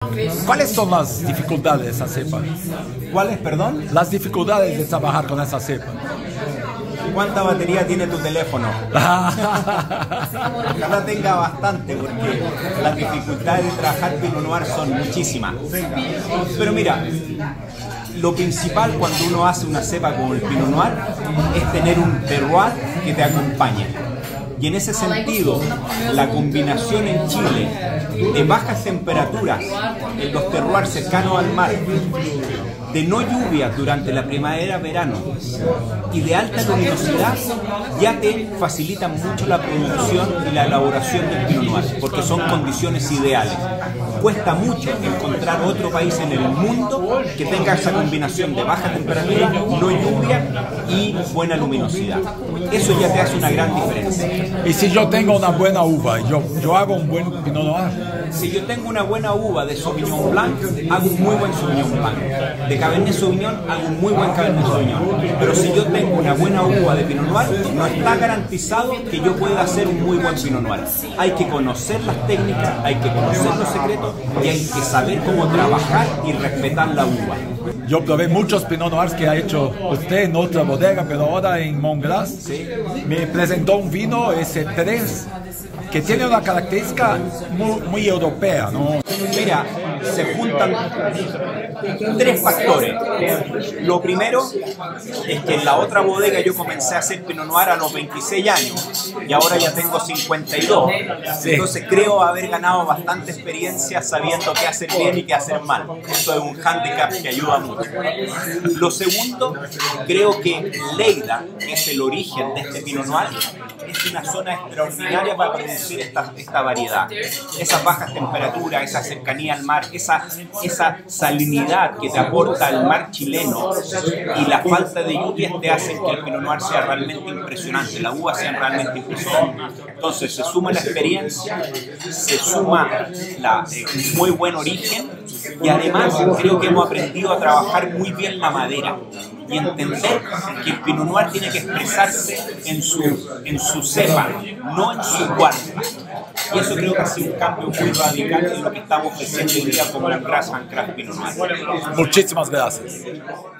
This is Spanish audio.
¿Cuáles son las dificultades de esa cepa? ¿Cuáles, perdón? Las dificultades de trabajar con esa cepa. ¿Cuánta batería tiene tu teléfono? Ojalá tenga bastante, porque las dificultades de trabajar Pinot Noir son muchísimas. Pero mira, lo principal cuando uno hace una cepa como el Pinot Noir es tener un terroir que te acompañe. Y en ese sentido, la combinación en Chile de bajas temperaturas en los terroirs cercanos al mar, de no lluvias durante la primavera-verano y de alta luminosidad, ya te facilitan mucho la producción y la elaboración del Pinot Noir, porque son condiciones ideales. Cuesta mucho encontrar otro país en el mundo que tenga esa combinación de baja temperatura, no lluvia y buena luminosidad. Eso ya te hace una gran diferencia. Y si yo tengo una buena uva, yo hago un buen Pinot Noir. Si yo tengo una buena uva de Sauvignon Blanc, hago un muy buen Sauvignon Blanc. De Cabernet Sauvignon, hago un muy buen Cabernet Sauvignon. Pero si yo tengo una buena uva de Pinot Noir, no está garantizado que yo pueda hacer un muy buen Pinot Noir. Hay que conocer las técnicas, hay que conocer los secretos y hay que saber cómo trabajar y respetar la uva. Yo probé muchos Pinot Noirs que ha hecho usted en otra bodega, pero ahora en Montglas. ¿Sí? Me presentó un vino S3 que tiene una característica muy europea, ¿no? Mira, se juntan tres factores. Lo primero es que en la otra bodega yo comencé a hacer Pinot Noir a los 26 años y ahora ya tengo 52. Sí. Entonces creo haber ganado bastante experiencia sabiendo qué hacer bien y qué hacer mal. Eso es un hándicap que ayuda mucho. Lo segundo, creo que Lleida, que es el origen de este Pinot Noir, es una zona extraordinaria para producir esta variedad. Esas bajas temperaturas, esa cercanía al mar, esa salinidad que te aporta el mar chileno y la falta de lluvias te hacen que el Pinot Noir sea realmente impresionante, la uva sea realmente impresionante. Entonces se suma la experiencia, se suma un muy buen origen y además creo que hemos aprendido a trabajar muy bien la madera y entender que el Pinot Noir tiene que expresarse en su cepa, no en su guarda. Y eso creo que ha sido un cambio muy radical en lo que estamos ofreciendo hoy día como el Craft and Craft Pinot Noir. Muchísimas gracias.